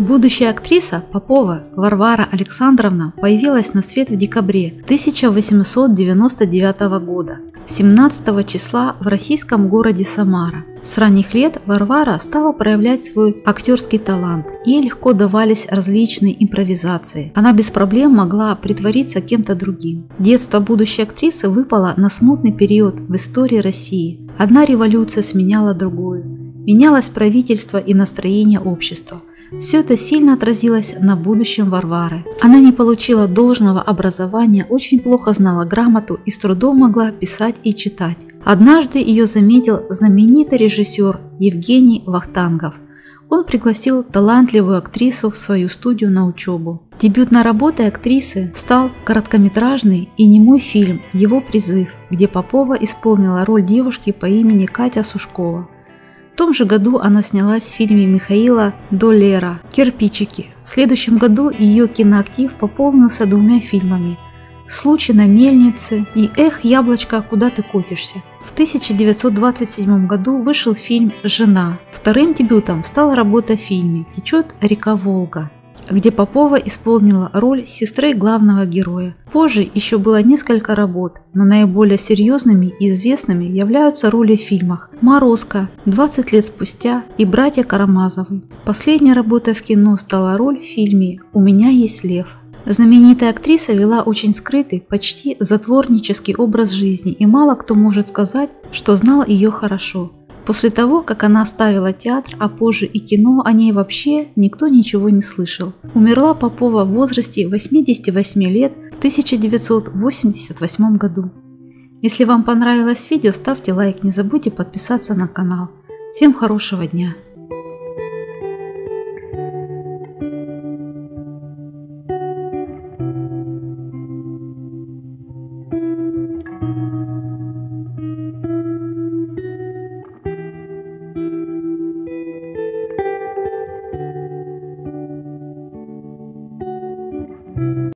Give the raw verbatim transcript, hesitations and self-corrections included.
Будущая актриса Попова Варвара Александровна появилась на свет в декабре тысяча восемьсот девяносто девятого года, семнадцатого числа в российском городе Самара. С ранних лет Варвара стала проявлять свой актерский талант, ей легко давались различные импровизации. Она без проблем могла притвориться кем-то другим. Детство будущей актрисы выпало на смутный период в истории России. Одна революция сменяла другую. Менялось правительство и настроение общества. Все это сильно отразилось на будущем Варвары. Она не получила должного образования, очень плохо знала грамоту и с трудом могла писать и читать. Однажды ее заметил знаменитый режиссер Евгений Вахтангов. Он пригласил талантливую актрису в свою студию на учебу. Дебютной работой актрисы стал короткометражный и немой фильм «Его призыв», где Попова исполнила роль девушки по имени Катя Сушкова. В том же году она снялась в фильме Михаила Доллера «Кирпичики». В следующем году ее киноактив пополнился двумя фильмами «Случай на мельнице» и «Эх, яблочко, куда ты катишься». В тысяча девятьсот двадцать седьмом году вышел фильм «Жена». Вторым дебютом стала работа в фильме «Течет река Волга», где Попова исполнила роль сестры главного героя. Позже еще было несколько работ, но наиболее серьезными и известными являются роли в фильмах «Морозко», «двадцать лет спустя» и «Братья Карамазовы». Последней работой в кино стала роль в фильме «У меня есть лев». Знаменитая актриса вела очень скрытый, почти затворнический образ жизни, и мало кто может сказать, что знал ее хорошо. После того, как она оставила театр, а позже и кино, о ней вообще никто ничего не слышал. Умерла Попова в возрасте восьмидесяти восьми лет в тысяча девятьсот восемьдесят восьмом году. Если вам понравилось видео, ставьте лайк, не забудьте подписаться на канал. Всем хорошего дня!